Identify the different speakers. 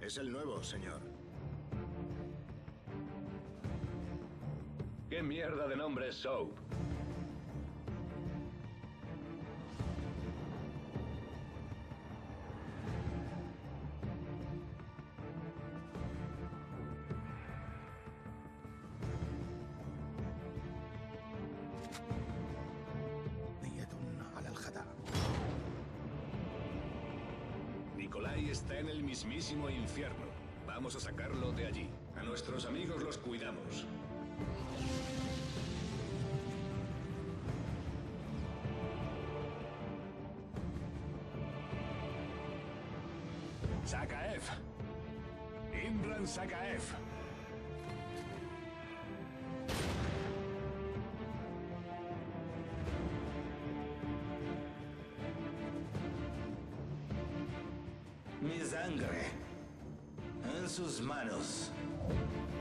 Speaker 1: Es el nuevo, señor.
Speaker 2: ¿Qué mierda de nombre es Soap? Nikolai está en el mismísimo infierno. Vamos a sacarlo de allí. A nuestros amigos los cuidamos. Sakaev. Imran Sakaev.
Speaker 3: Mi sangre en sus manos.